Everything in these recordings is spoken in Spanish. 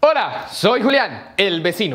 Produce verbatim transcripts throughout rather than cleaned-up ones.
Hola, soy Julián, el vecino.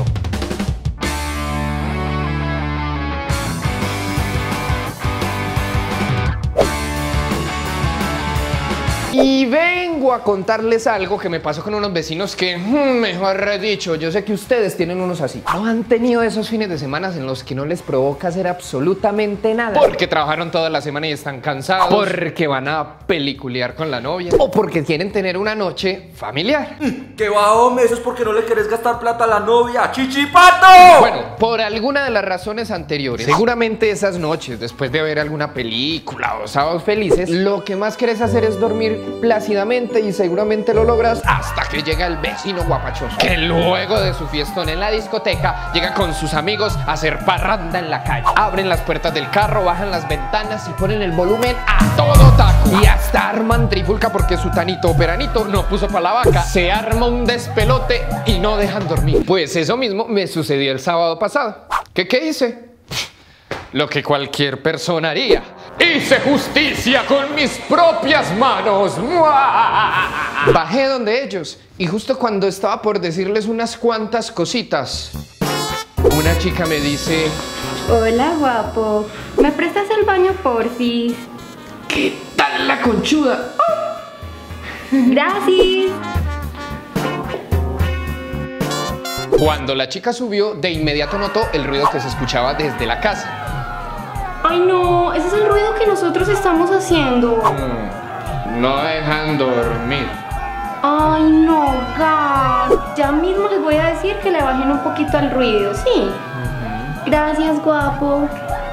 Y vengo a contarles algo que me pasó con unos vecinos que, mejor dicho, yo sé que ustedes tienen unos así. No han tenido esos fines de semana en los que no les provoca hacer absolutamente nada. Porque trabajaron toda la semana y están cansados. Porque van a peliculear con la novia. O porque quieren tener una noche familiar. ¿Qué va, hombre? Eso es porque no le querés gastar plata a la novia. ¡Chichipato! Bueno, por alguna de las razones anteriores, seguramente esas noches, después de ver alguna película o sábados felices, lo que más querés hacer es dormir plácidamente y seguramente lo logras hasta que llega el vecino guapachoso, que luego de su fiestón en la discoteca llega con sus amigos a hacer parranda en la calle. Abren las puertas del carro, bajan las ventanas y ponen el volumen a todo taco. Y hasta arman trifulca porque su tanito o peranito no puso para la vaca. Se arma un despelote y no dejan dormir. Pues eso mismo me sucedió el sábado pasado. ¿Qué, qué hice? Lo que cualquier persona haría. Hice justicia con mis propias manos. Bajé donde ellos y justo cuando estaba por decirles unas cuantas cositas, una chica me dice: hola, guapo, ¿me prestas el baño, porfis? ¿Qué tal la conchuda? Gracias. Cuando la chica subió, de inmediato notó el ruido que se escuchaba desde la casa. Ay, no, ese es el ruido que nosotros estamos haciendo. Mm, no dejan dormir. Ay, no, gas. Ya mismo les voy a decir que le bajen un poquito al ruido, ¿sí? Uh-huh. Gracias, guapo.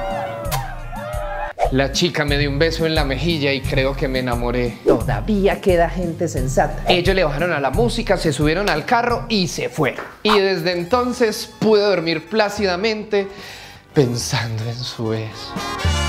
La chica me dio un beso en la mejilla y creo que me enamoré. Todavía queda gente sensata. Ellos le bajaron a la música, se subieron al carro y se fueron. Y desde entonces pude dormir plácidamente pensando en su beso.